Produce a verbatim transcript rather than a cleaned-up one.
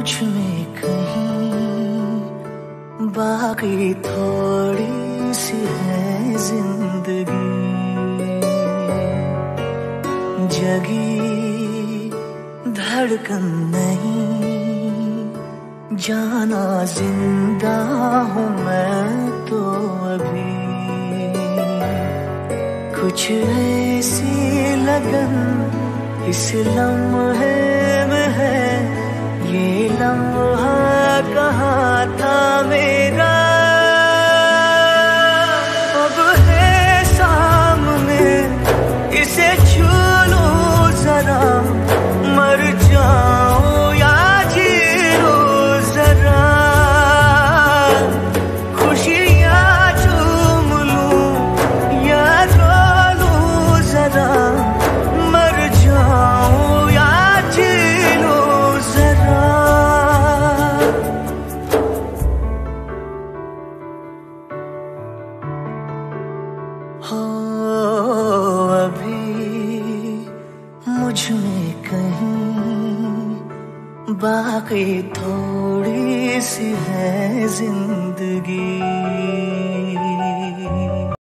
मुझ में कहीं बाकी थोड़ी सी है जिंदगी, जगी धड़कन नहीं, जाना जिंदा हूँ मैं तो अभी। कुछ ऐसी लगन इस लम्हे में है, ये लम्हा कहाँ था मेरा, अब है सामने, इसे छू लूं जरा, मर जाऊं या जी लूं जरा, खुशियाँ चूम लूं या रो लूं जरा, मर जाऊं या जी लूं जरा। हो अभी मुझ में कहीं बाकी थोड़ी सी है जिंदगी।